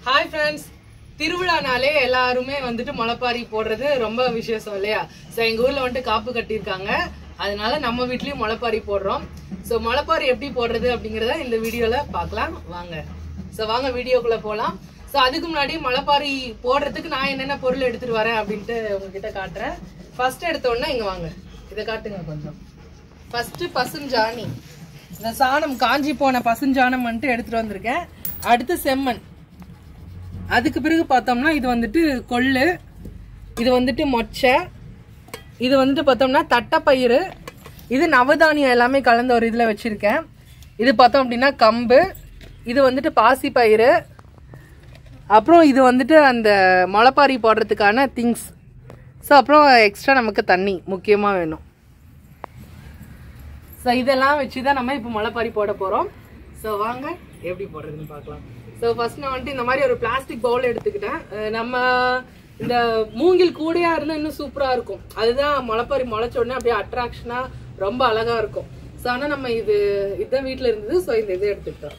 Hi friends, திருவிழானாலே எல்லாருமே வந்துட்டு முளைப்பாரி போடுறது ரொம்ப விசேஷம் இல்லையா? ஸோ எங்கள் ஊரில் வந்துட்டு காப்பு கட்டியிருக்காங்க, அதனால நம்ம வீட்லேயும் முளைப்பாரி போடுறோம். ஸோ முளைப்பாரி எப்படி போடுறது அப்படிங்கிறத இந்த வீடியோவில் பார்க்கலாம் வாங்க. ஸோ வாங்க வீடியோக்குள்ளே போகலாம். ஸோ அதுக்கு முன்னாடி முளைப்பாரி போடுறதுக்கு நான் என்னென்ன பொருள் எடுத்துகிட்டு வரேன் அப்படின்ட்டு உங்ககிட்ட காட்டுறேன். ஃபர்ஸ்ட் எடுத்தோடனே இங்கே வாங்க, இதை காட்டுங்க கொஞ்சம். ஃபஸ்ட்டு பசுஞ்சாணி, இந்த சாணம் காஞ்சி போன பசுஞ்சாணம் வந்துட்டு எடுத்துகிட்டு வந்திருக்கேன். அடுத்து செம்மண், அதுக்கு பிறகு பார்த்தோம்னா இது வந்துட்டு கொள்ளு, இது வந்துட்டு மொச்சை, இது வந்துட்டு பார்த்தோம்னா தட்டைப்பயிறு, இது நவதானியம் எல்லாமே கலந்த ஒரு இதில் வச்சுருக்கேன். இது பார்த்தோம் அப்படின்னா கம்பு, இது வந்துட்டு பாசி பயிறு, அப்புறம் இது வந்துட்டு அந்த முளைப்பாரி போடுறதுக்கான திங்ஸ். ஸோ அப்புறம் எக்ஸ்ட்ரா நமக்கு தண்ணி முக்கியமாக வேணும். ஸோ இதெல்லாம் வச்சு தான் நம்ம இப்போ முளைப்பாரி போட போகிறோம். ஸோ வாங்க எப்படி போடுறதுன்னு பார்க்கலாம். ஸோ ஃபர்ஸ்ட் நான் வந்துட்டு இந்த மாதிரி ஒரு பிளாஸ்டிக் பவுல் எடுத்துக்கிட்டேன். நம்ம இந்த மூங்கில் கூடையா இருந்தால் இன்னும் சூப்பராக இருக்கும். அதுதான் முளைப்பாரி முளைச்ச உடனே அப்படியே அட்ராக்ஷனாக ரொம்ப அழகாக இருக்கும். ஸோ ஆனால் நம்ம இதுதான் வீட்டில் இருந்தது. ஸோ இந்த இதை எடுத்துக்கிட்டோம்.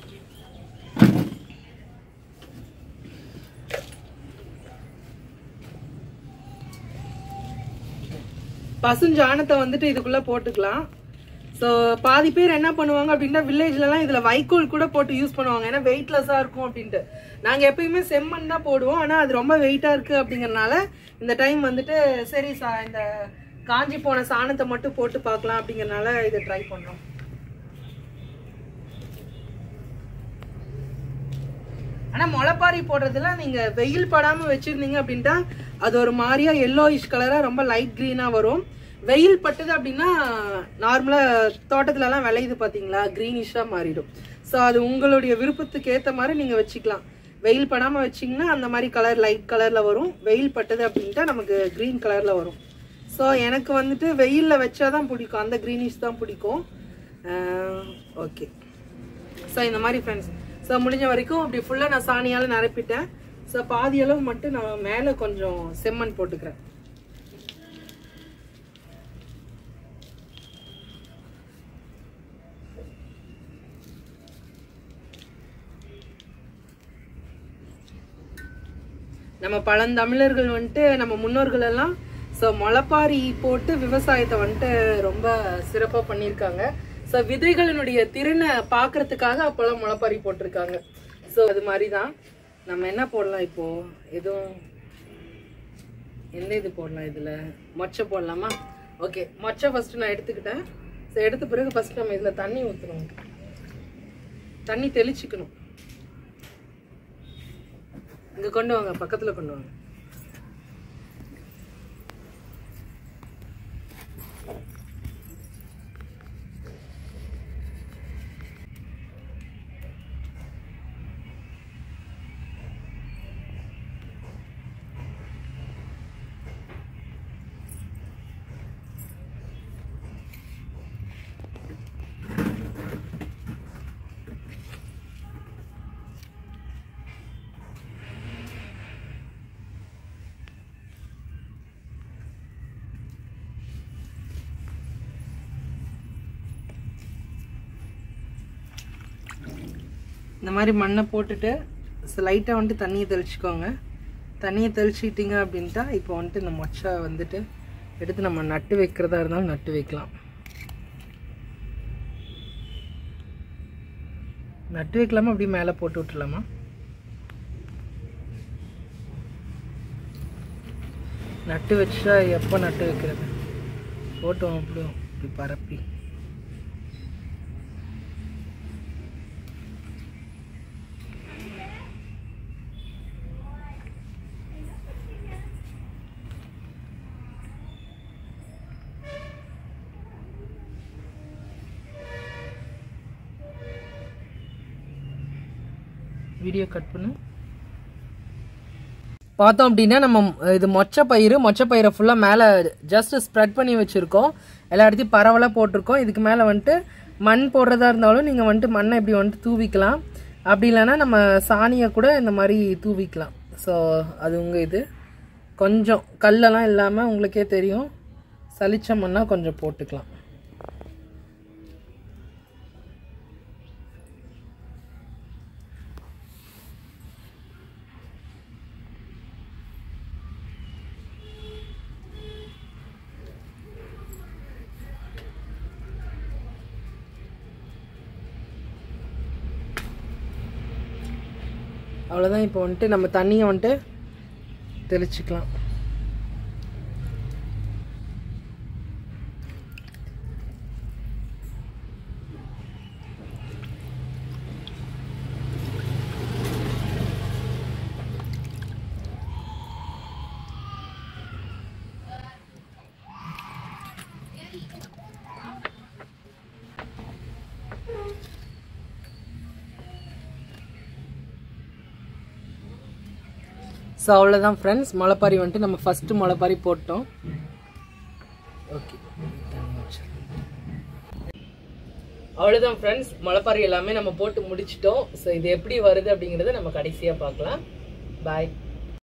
பசுஞ்சாணத்தை வந்துட்டு இதுக்குள்ளே போட்டுக்கலாம். ஸோ பாதி பேர் என்ன பண்ணுவாங்க அப்படின்னா வில்லேஜ்லலாம் இதில் வைக்கோல் கூட போட்டு யூஸ் பண்ணுவாங்க, ஏன்னா வெயிட்லெஸ்ஸாக இருக்கும் அப்படின்ட்டு. நாங்கள் எப்பயுமே செம்மண் தான் போடுவோம், ஆனால் அது ரொம்ப வெயிட்டாக இருக்குது அப்படிங்கிறனால இந்த டைம் வந்துட்டு சரி இந்த காஞ்சி போன சாணத்தை மட்டும் போட்டு பார்க்கலாம் அப்படிங்கிறனால இதை ட்ரை பண்ணுறோம். ஆனால் முளைப்பாரி போடுறதுல நீங்கள் வெயில் படாமல் வச்சுருந்தீங்க அப்படின்ட்டா அது ஒரு மாதிரியா எல்லோயிஷ் கலராக ரொம்ப லைட் க்ரீனாக வரும். வெயில் பட்டது அப்படின்னா நார்மலாக தோட்டத்துலலாம் விளையுது பார்த்தீங்களா, க்ரீனிஷாக மாறிடும். ஸோ அது உங்களுடைய விருப்பத்துக்கு ஏற்ற மாதிரி நீங்கள் வச்சுக்கலாம். வெயில் படாமல் வச்சிங்கன்னா அந்த மாதிரி கலர் லைட் கலரில் வரும். வெயில் பட்டது அப்படின்ட்டா நமக்கு க்ரீன் கலரில் வரும். ஸோ எனக்கு வந்துட்டு வெயிலில் வச்சா தான் பிடிக்கும், அந்த க்ரீனிஷ் தான் பிடிக்கும். ஓகே, ஸோ இந்த மாதிரி ஃப்ரெண்ட்ஸ். ஸோ முடிஞ்ச வரைக்கும் அப்படி ஃபுல்லாக நான் சாணியால் நிரப்பிட்டேன். ஸோ பாதி அளவு மட்டும் நான் மேலே கொஞ்சம் செம்மண் போட்டுக்கிறேன். நம்ம பழந்தமிழர்கள் வந்துட்டு நம்ம முன்னோர்கள் எல்லாம் ஸோ முளைப்பாரி போட்டு விவசாயத்தை வந்துட்டு ரொம்ப சிறப்பாக பண்ணியிருக்காங்க. ஸோ விதைகளினுடைய திறனை பார்க்கறதுக்காக அப்போல்லாம் முளைப்பாரி போட்டிருக்காங்க. ஸோ அது மாதிரி தான் நம்ம என்ன போடலாம் இப்போது, எதுவும் எந்த இது போடலாம், இதில் மொச்சை போடலாமா? ஓகே, மொச்சை ஃபஸ்ட்டு நான் எடுத்துக்கிட்டேன். ஸோ எடுத்த பிறகு ஃபஸ்ட்டு நம்ம இதில் தண்ணி ஊற்றணும், தண்ணி தெளிச்சுக்கணும். இங்கே கொண்டு வாங்க, பக்கத்தில் கொண்டு வாங்க. இந்த மாதிரி மண்ணை போட்டுட்டு லைட்டாக வந்துட்டு தண்ணியை தெளிச்சுக்கோங்க. தண்ணியை தெளிச்சிட்டிங்க அப்படின்ட்டா இப்போ வந்துட்டு இந்த மொச்சை வந்துட்டு எடுத்து நம்ம நட்டு வைக்கிறதா இருந்தாலும் நட்டு வைக்கலாம். நட்டு வைக்கலாமா அப்படியே மேலே போட்டு விட்டுலாமா? நட்டு வச்சா எப்போ நட்டு வைக்கிறது, போட்டோம் அப்படியும் இப்படி பரப்பி. வீடியோ கட் பண்ணு. பார்த்தோம் அப்படின்னா நம்ம இது மொச்சை பயிரை ஃபுல்லாக மேலே ஜஸ்ட் ஸ்ப்ரெட் பண்ணி வச்சுருக்கோம். எல்லா இடத்தையும் பரவலாக போட்டிருக்கோம். இதுக்கு மேலே வந்துட்டு மண் போடுறதா இருந்தாலும் நீங்கள் வந்துட்டு மண்ணை இப்படி வந்துட்டு தூவிக்கலாம். அப்படி இல்லைன்னா நம்ம சாணியை கூட இந்த மாதிரி தூவிக்கலாம். ஸோ அது உங்கள் இது. கொஞ்சம் கல்லெல்லாம் இல்லாமல் உங்களுக்கே தெரியும், சலிச்ச மண்ணாக கொஞ்சம் போட்டுக்கலாம். அவ்வளோதான். இப்போ வந்துட்டு நம்ம தண்ணியை வந்துட்டு தெளிச்சுக்கலாம். ஸோ அவ்வளோதான் ஃப்ரெண்ட்ஸ், முளைப்பாரி வந்துட்டு நம்ம ஃபஸ்ட்டு முளைப்பாரி போட்டோம். ஓகே, அவ்வளோதான் ஃப்ரெண்ட்ஸ், முளைப்பாரி எல்லாமே நம்ம போட்டு முடிச்சிட்டோம். ஸோ இது எப்படி வருது அப்படிங்கிறத நம்ம கடைசியாக பார்க்கலாம். பாய்.